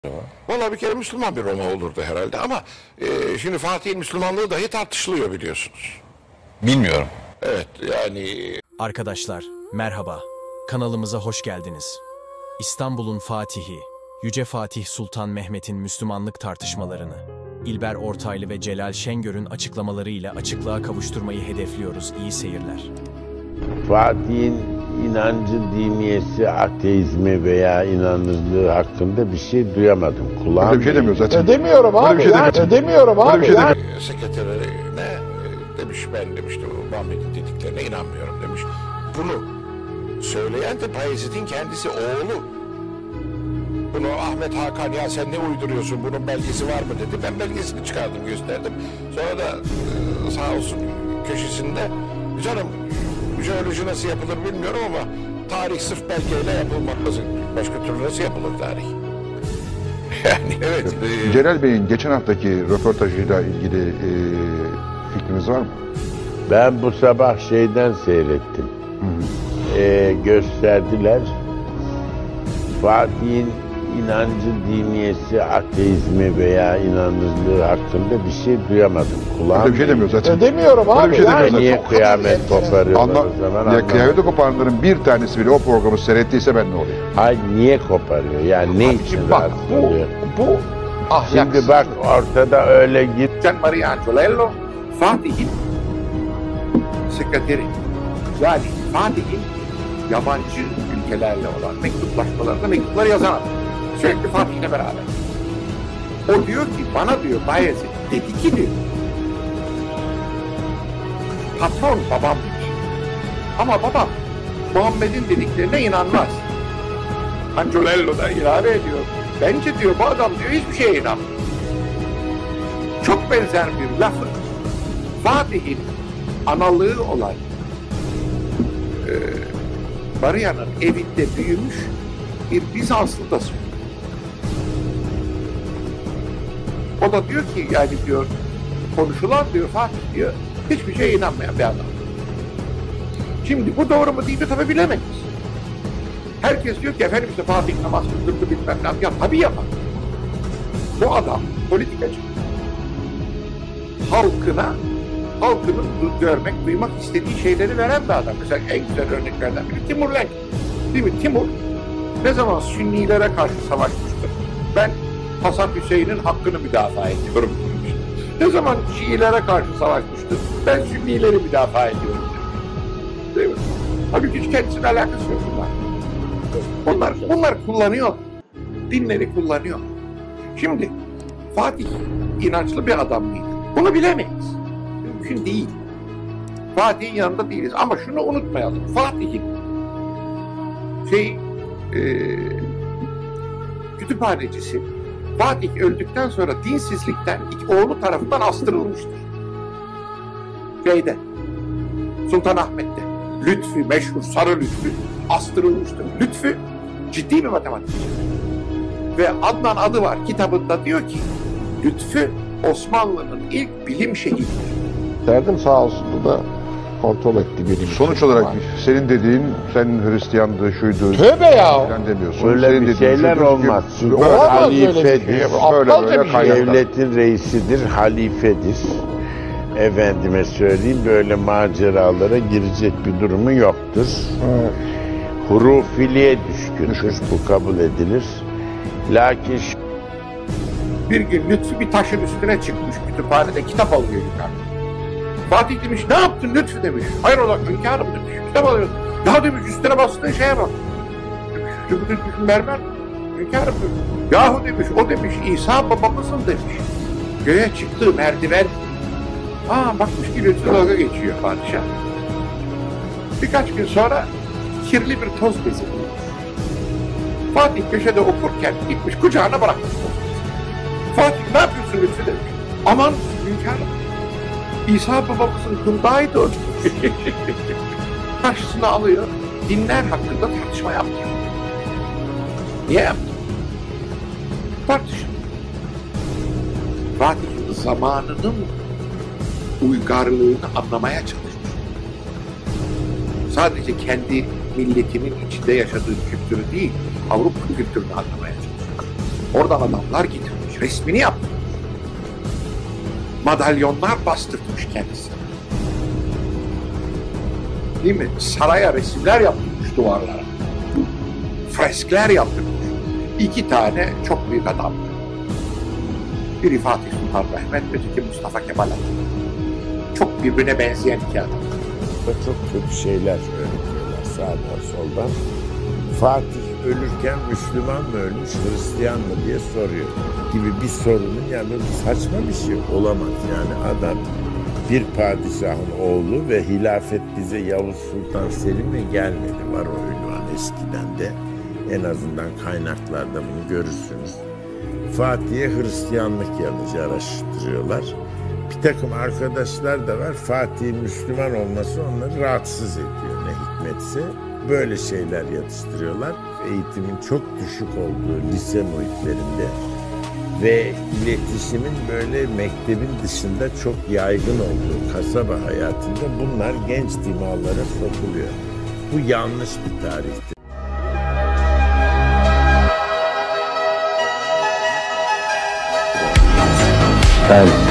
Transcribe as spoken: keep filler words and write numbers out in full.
Valla bir kere Müslüman bir Roma olurdu herhalde ama e, şimdi Fatih'in Müslümanlığı dahi tartışılıyor biliyorsunuz. Bilmiyorum. Evet yani... Arkadaşlar, merhaba. Kanalımıza hoş geldiniz. İstanbul'un Fatihi, Yüce Fatih Sultan Mehmet'in Müslümanlık tartışmalarını, İlber Ortaylı ve Celal Şengör'ün açıklamalarıyla açıklığa kavuşturmayı hedefliyoruz. İyi seyirler. Fatih'in inancı, diniyesi, ateizmi veya inanırlığı hakkında bir şey duyamadım. Kulağım Öyle bir şey demiyor zaten. Demiyorum abi. Öyle bir şey yani, demiyor. demiyorum Öyle abi. bir şey yani. demiyor. Sekreterine e, demiş ben demişti Muhammed'in dediklerine inanmıyorum demiş. Bunu söyleyen de Bayezid'in kendisi oğlu. Bunu Ahmet Hakan ya sen ne uyduruyorsun bunun belgesi var mı dedi. Ben belgesini çıkardım gösterdim. Sonra da e, sağ olsun köşesinde canım jeoloji nasıl yapılır bilmiyorum ama tarih sırf belgeyle yapılmaz. Başka türlü nasıl yapılır tarih? Yani evet. E, Celal Bey'in geçen haftaki röportajıyla ilgili e, fikriniz var mı? Ben bu sabah şeyden seyrettim. Ee, gösterdiler. Fatih'in inancı, diniyesi, ateizmi veya inanırlığı hakkında bir şey duyamadım. Kulağım Öyle bir şey demiyor zaten. Demiyorum Öyle abi. bir şey yani. demiyor Niye zaten. kıyamet koparıyorlar Anla, o zaman ya anlamadım. kıyameti koparanların bir tanesi bile o programı seyrettiyse ben ne olayım? Hayır, niye koparıyor? Yani ne için Şimdi bak rahatsız bu, oluyor? bu ahlaksız. Şimdi bak ortada öyle git. Gian Maria Angiolello, Fatih'in sekreteri. Yani Fatih'in yabancı ülkelerle olan mektuplaşmalarında mektupları yazan adam. Sürekli Fatih'le beraber. O diyor ki, bana diyor Bayezid dedi ki diyor, patron babammış. Ama babam Muhammed'in dediklerine inanmaz. Angiolello da ilave ediyor. Bence diyor bu adam diyor hiçbir şeye inanmıyor. Çok benzer bir lafı Fatih'in analığı olan e, Maria'nın evinde büyümüş bir Bizanslı da söylüyor. O da diyor ki yani diyor konuşulan diyor Fatih diyor hiçbir şeye inanmayan bir adam. Şimdi bu doğru mu değil mi tabi bilemeyiz. Herkes diyor ki efendim işte Fatih namaz kıldırdı bilmem ne ya tabi yapar. Bu adam politikacı. Halkına, halkının görmek, duymak istediği şeyleri veren bir adam. Mesela en güzel örneklerden biri Timur Lenk. Değil mi? Timur ne zaman Sünnilere karşı savaşmıştır? Ben Hasan Hüseyin'in hakkını müdafaa ediyorum. Ne zaman Şiilere karşı savaşmıştır? Ben Sünnileri müdafaa ediyorum. Değil mi? Halbuki hiç kendisine alakası yok bunlar. Bunlar, bunlar kullanıyor. Dinleri kullanıyor. Şimdi Fatih inançlı bir adam mıydı? Bunu bilemeyiz. Mümkün değil. Fatih'in yanında değiliz. Ama şunu unutmayalım. Fatih'in şey e, kütüphanecisi Fatih öldükten sonra dinsizlikten iki oğlu tarafından astırılmıştır. Şeyde Sultanahmet'te Lütfü, meşhur Sarı Lütfü astırılmıştır. Lütfü ciddi bir matematikçi. Ve Adnan adı var kitabında diyor ki Lütfü Osmanlı'nın ilk bilim şehidi. Derdim sağ olsun bu da kontrol etti benim. Sonuç olarak senin dediğin, sen Hristiyandı, şuydu. Tövbe ya. Falan demiyorsun. Öyle Senin bir dediğin şeyler şuydu, olmaz. gibi- Çünkü Böyle- Olmaz öyle bir halifedir. şey. Böyle Aptalca böyle bir şey. kaynaklar. Devletin reisidir, halifedir. Efendime söyleyeyim böyle maceralara girecek bir durumu yoktur. Evet. Hurufiliğe düşkündür. Bu kabul edilir. Lakin Bir gün Lütfü bir taşın üstüne çıkmış kütüphanede kitap alıyor yukarıda. Fatih demiş ne yaptın Lütfü demiş. Hayrola hünkârım demiş. Kitap alıyorsun. Ya demiş üstüne bastığın şeye bak. Demiş Lütfü Lütfü mermer. Hünkârım demiş. Yahu demiş o demiş İsa babamızın demiş. Göğe çıktığı merdiven. Aa bakmış ki Lütfü dalga geçiyor padişah. Birkaç gün sonra kirli bir toz bezi bulmuş. Fatih köşede okurken gitmiş kucağına bırakmış. Fatih ne yapıyorsun Lütfü demiş. Aman hünkârım. İsa babamızın kundağıydı o. Karşısına alıyor. Dinler hakkında tartışma yaptı. Niye yaptı? Tartışın. Fatih zamanının uygarlığını anlamaya çalışmış. Sadece kendi milletinin içinde yaşadığı kültürü değil, Avrupa kültürünü anlamaya çalışmış. Oradan adamlar getirmiş, resmini yaptırmış. Madalyonlar bastırmış kendisine. Değil mi? Saraya resimler yaptırmış duvarlara. Freskler yaptırmış. İki tane çok büyük adam. Biri Fatih Sultan Mehmet, öteki Mustafa Kemal Atatürk. Çok birbirine benzeyen iki adam. Çok kötü şeyler öğretiyorlar sağdan soldan. Fatih ölürken Müslüman mı ölmüş, Hristiyan mı diye soruyor gibi bir sorunun yani saçma bir şey olamaz. Yani adam bir padişahın oğlu ve hilafet bize Yavuz Sultan Selim'e gelmedi. Var o ünvan eskiden de. En azından kaynaklarda bunu görürsünüz. Fatih'e Hristiyanlık yanıcı araştırıyorlar. Bir takım arkadaşlar da var. Fatih'in Müslüman olması onları rahatsız ediyor ne hikmetse. Böyle şeyler yatıştırıyorlar. Eğitimin çok düşük olduğu lise muhitlerinde ve iletişimin böyle mektebin dışında çok yaygın olduğu kasaba hayatında bunlar genç dimağlara sokuluyor. Bu yanlış bir tarihtir. Ben